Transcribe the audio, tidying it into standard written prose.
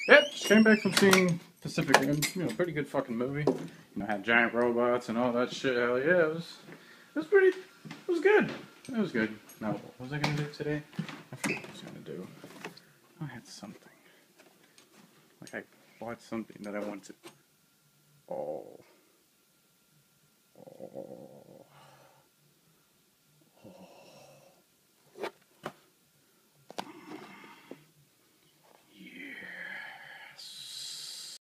Yep, just came back from seeing Pacific Rim. Pretty good fucking movie. Had giant robots and all that shit. Hell yeah, it was good. It was good. Now, what was I gonna do today? I forgot what I was gonna do. I had something. Like I bought something that I wanted. Oh.